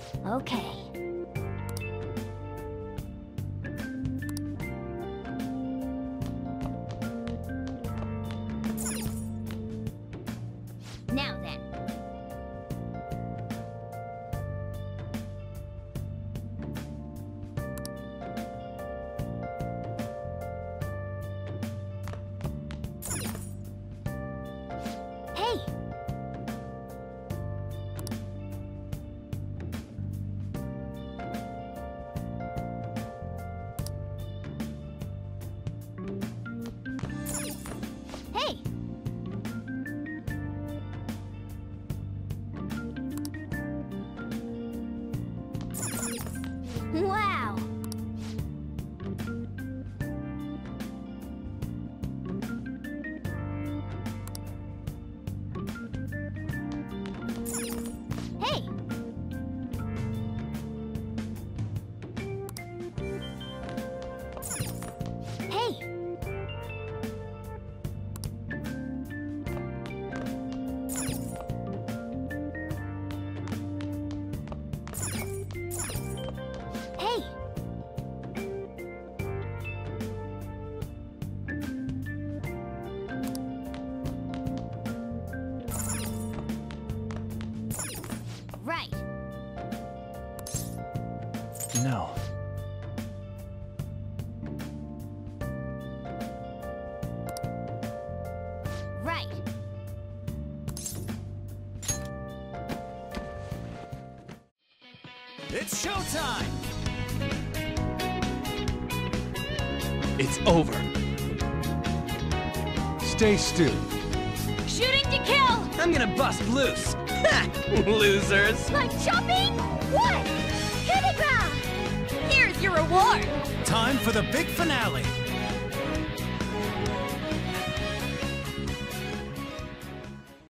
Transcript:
Okay. Now then. Hey! Hey! Wow! Hey! Hey! Hey! Right. No. Right. It's showtime! It's over. Stay still. Shooting to kill! I'm gonna bust loose! Ha! Losers! Like jumping? What? Hit the ground! Here's your reward! Time for the big finale!